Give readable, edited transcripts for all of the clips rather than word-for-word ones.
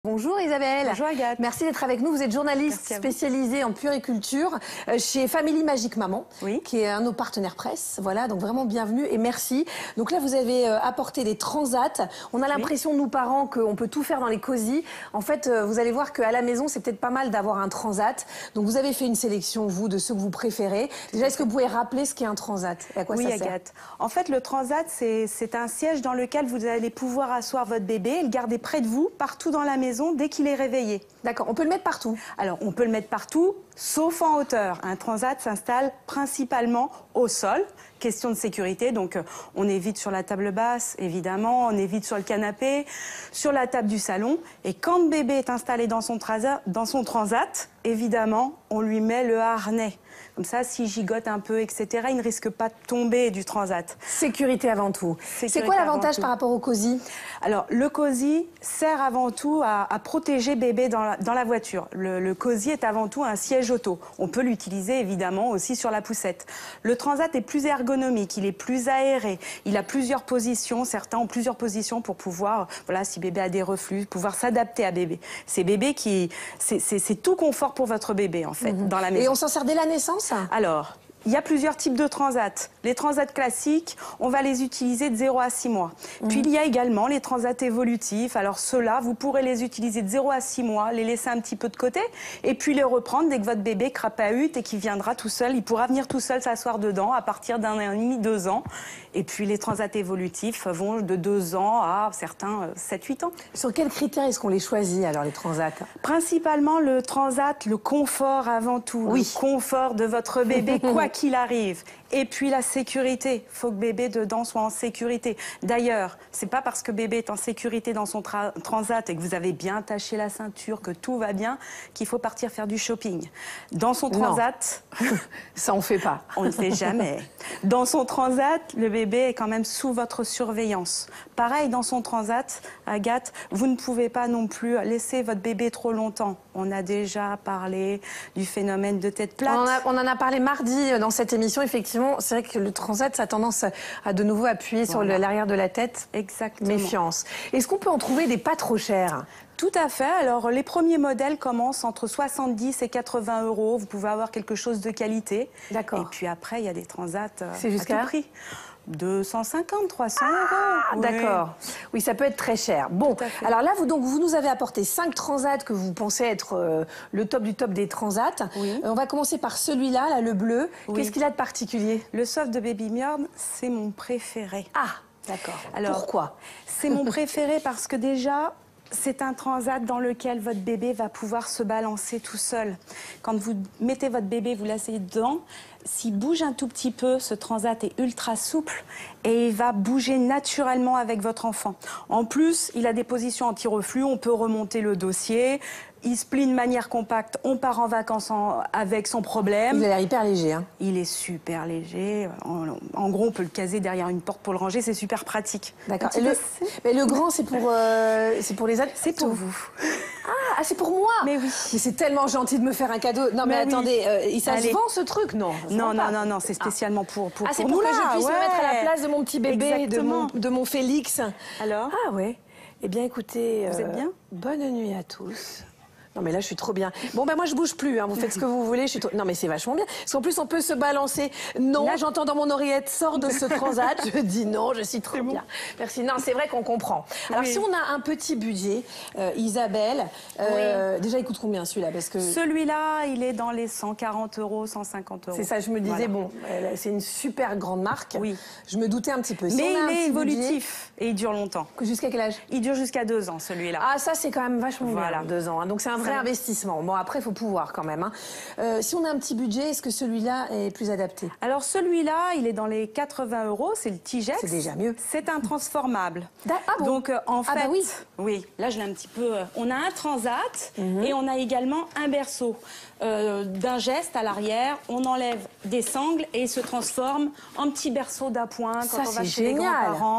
Bonjour Isabelle. Bonjour Agathe. Merci d'être avec nous. Vous êtes journaliste spécialisée en puériculture chez Family Magique Maman, qui est un de nos partenaires presse. Voilà, donc vraiment bienvenue et merci. Donc là, vous avez apporté des transats. On a l'impression, nous parents, qu'on peut tout faire dans les cosy. En fait, vous allez voir qu'à la maison, c'est peut-être pas mal d'avoir un transat. Donc vous avez fait une sélection, vous, de ceux que vous préférez. Déjà, est-ce que vous pouvez rappeler ce qu'est un transat et à quoi ça sert? Agathe. En fait, le transat, c'est un siège dans lequel vous allez pouvoir asseoir votre bébé et le garder près de vous, partout dans la maison, dès qu'il est réveillé. D'accord, on peut le mettre partout? Alors, on peut le mettre partout, sauf en hauteur. Un transat s'installe principalement au sol. Question de sécurité, donc on évite sur la table basse, évidemment, on évite sur le canapé, sur la table du salon. Et quand le bébé est installé dans son transat, évidemment, on lui met le harnais. Comme ça, s'il gigote un peu, etc., il ne risque pas de tomber du transat. Sécurité avant tout. C'est quoi l'avantage par rapport au cosy? Alors, le cosy sert avant tout à protéger bébé dans la voiture. Le cosy est avant tout un siège auto. On peut l'utiliser, évidemment, aussi sur la poussette. Le transat est plus ergonomique, il est plus aéré. Il a plusieurs positions, certains ont plusieurs positions pour pouvoir, voilà, si bébé a des reflux, pouvoir s'adapter à bébé. C'est bébé qui... C'est tout confort pour votre bébé, en fait, dans la maison. Et on s'en sert dès la naissance? Alors, il y a plusieurs types de transats. Les transats classiques, on va les utiliser de 0 à 6 mois. Puis il y a également les transats évolutifs. Alors ceux-là, vous pourrez les utiliser de 0 à 6 mois, les laisser un petit peu de côté, et puis les reprendre dès que votre bébé crapahute et qu'il viendra tout seul. Il pourra venir tout seul s'asseoir dedans à partir d'1 an et demi, 2 ans. Et puis les transats évolutifs vont de 2 ans à certains 7-8 ans. Sur quels critères est-ce qu'on les choisit alors, les transats? Principalement le transat, le confort avant tout. Le confort de votre bébé, quoi qu'il arrive. Et puis la sécurité. Il faut que bébé dedans soit en sécurité. D'ailleurs, c'est pas parce que bébé est en sécurité dans son transat et que vous avez bien attaché la ceinture, que tout va bien, qu'il faut partir faire du shopping. Dans son transat... Ça, on fait pas. On ne fait jamais. Dans son transat, le bébé est quand même sous votre surveillance. Pareil, dans son transat, Agathe, vous ne pouvez pas non plus laisser votre bébé trop longtemps. On a déjà parlé du phénomène de tête plate. On en a parlé mardi dans cette émission, effectivement. C'est vrai que le transat, ça a tendance à de nouveau appuyer sur l'arrière de la tête. Exactement. Méfiance. Est-ce qu'on peut en trouver des pas trop chers? Tout à fait. Alors, les premiers modèles commencent entre 70 et 80 euros. Vous pouvez avoir quelque chose de qualité. D'accord. Et puis après, il y a des transats à jusqu'à tout prix. 250, 300 euros. Oui. D'accord. Oui, ça peut être très cher. Bon, alors là, vous nous avez apporté 5 transats que vous pensez être le top du top des transats. On va commencer par celui-là, là, le bleu. Qu'est-ce qu'il a de particulier? Le soft de Baby Mjorn, c'est mon préféré. Ah, d'accord. Alors, pourquoi? C'est mon préféré parce que déjà... C'est un transat dans lequel votre bébé va pouvoir se balancer tout seul. Quand vous mettez votre bébé, vous l'asseyez dedans, s'il bouge un tout petit peu, ce transat est ultra souple et il va bouger naturellement avec votre enfant. En plus, il a des positions anti-reflux, on peut remonter le dossier. Il se plie de manière compacte, on part en vacances avec sans problème. Il a l'air hyper léger. Hein. Il est super léger. En gros, on peut le caser derrière une porte pour le ranger, c'est super pratique. D'accord. Mais le grand, c'est pour les adultes? C'est pour vous. Ah, c'est pour moi? Mais oui. Mais c'est tellement gentil de me faire un cadeau. Non, mais attendez, ça se vend ce truc? Non. Non, c'est spécialement pour nous. Ah, c'est pour que je puisse me mettre à la place de mon petit bébé, de mon Félix. Alors? Ah ouais. Eh bien, écoutez, vous êtes bien? Bonne nuit à tous. Non mais là je suis trop bien. Bon ben moi je bouge plus, hein. Vous faites ce que vous voulez. Non mais c'est vachement bien. Parce qu'en plus on peut se balancer. Non, j'entends dans mon oreillette, sors de ce transat. Je dis non, je suis trop bien. Merci. Non, c'est vrai qu'on comprend. Alors si on a un petit budget, Isabelle, déjà il coûte combien celui-là? Parce que celui-là il est dans les 140 euros, 150 euros. C'est ça, je me disais bon, c'est une super grande marque. Oui. Je me doutais un petit peu. Mais il est évolutif et il dure longtemps. Jusqu'à quel âge? Il dure jusqu'à 2 ans celui-là. Ah ça c'est quand même vachement bien, 2 ans. Hein. Donc c'est un vrai investissement. Bon, après, il faut pouvoir quand même. Hein. Si on a un petit budget, est-ce que celui-là est plus adapté? Alors, celui-là, il est dans les 80 euros. C'est le Tigex. C'est déjà mieux. C'est un transformable. Ah bon? Donc, en fait... oui. Là, je l'ai un petit peu... On a un transat et on a également un berceau. D'un geste à l'arrière, on enlève des sangles et il se transforme en petit berceau d'appoint quand on va chez les grands-parents.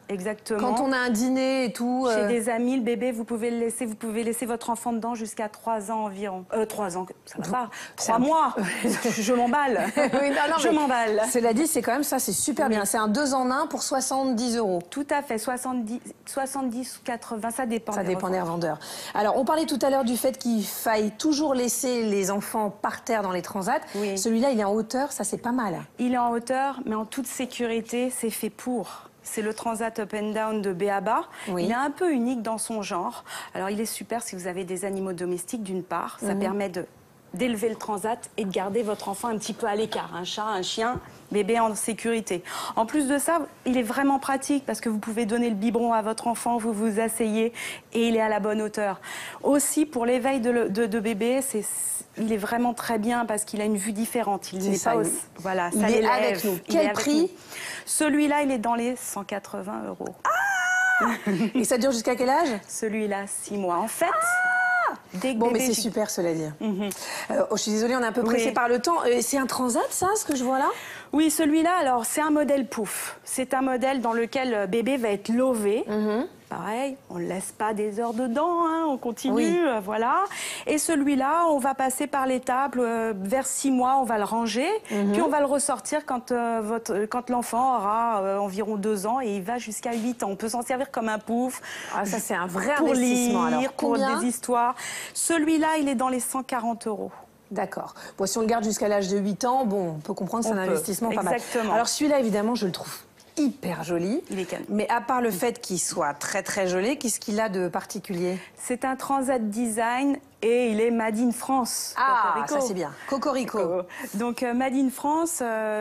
Exactement. Quand on a un dîner et tout... Chez des amis, le bébé, vous pouvez laisser votre enfant dedans jusqu'à 3 ans environ. 3 ans, ça va pas. 3 mois. Je m'emballe. Oui, je m'emballe. Cela dit, c'est quand même ça, c'est super bien. C'est un 2 en 1 pour 70 €. Tout à fait, 70 ou 80, ça dépend. Ça dépend des revendeurs. Alors, on parlait tout à l'heure du fait qu'il faille toujours laisser les enfants par terre dans les transats. Oui. Celui-là, il est en hauteur, ça c'est pas mal. Il est en hauteur, mais en toute sécurité, c'est fait pour. C'est le Transat Up and Down de B.A.B.A. Oui. Il est un peu unique dans son genre. Alors, il est super si vous avez des animaux domestiques, d'une part. Ça permet d'élever le transat et de garder votre enfant un petit peu à l'écart. Un chat, un chien, bébé en sécurité. En plus de ça, il est vraiment pratique parce que vous pouvez donner le biberon à votre enfant, vous vous asseyez et il est à la bonne hauteur. Aussi, pour l'éveil de bébé, il est vraiment très bien parce qu'il a une vue différente. Il n'est pas voilà, il est avec nous. Quel prix? Celui-là, il est dans les 180 €. Ah et ça dure jusqu'à quel âge? Celui-là, 6 mois. En fait, dès que bon, bébé... mais c'est super, cela dit. Je suis désolée, on est un peu pressé par le temps. C'est un transat, ça, ce que je vois là? Oui, celui-là, alors, c'est un modèle pouf. C'est un modèle dans lequel bébé va être lové. Pareil, on ne laisse pas des heures dedans, hein, on continue, voilà. Et celui-là, on va passer par l'étape, vers 6 mois, on va le ranger, puis on va le ressortir quand l'enfant aura environ 2 ans et il va jusqu'à 8 ans. On peut s'en servir comme un pouf. Ah, ça, c'est un vrai pour investissement. lire, Alors, pour des histoires. Celui-là, il est dans les 140 €. D'accord. Bon, si on le garde jusqu'à l'âge de 8 ans, bon, on peut comprendre que c'est un investissement pas mal. Exactement. Alors celui-là, évidemment, je le trouve hyper joli. Il est canon. Mais à part le fait qu'il soit très très joli, qu'est-ce qu'il a de particulier? C'est un Transat Design et il est Made in France. Ah, Cocorico. ça c'est bien. Cocorico. Donc Made in France,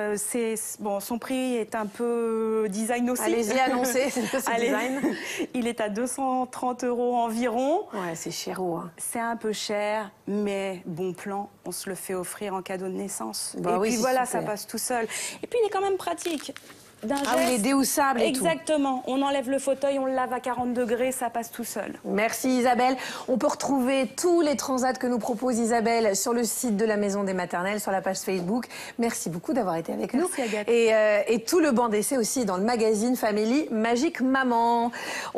bon, son prix est un peu design aussi. Allez-y, annoncez ce design. Il est à 230 € environ. Ouais, c'est chéro. Hein. C'est un peu cher, mais bon plan, on se le fait offrir en cadeau de naissance. Bah et oui, puis voilà, super. ça passe tout seul. Et puis il est quand même pratique. Ah oui, il est déhoussable et tout. Exactement. On enlève le fauteuil, on le lave à 40 degrés, ça passe tout seul. Merci Isabelle. On peut retrouver tous les transats que nous propose Isabelle sur le site de la Maison des Maternelles, sur la page Facebook. Merci beaucoup d'avoir été avec nous. Merci Agathe. Et tout le banc d'essai aussi dans le magazine Family Magique Maman.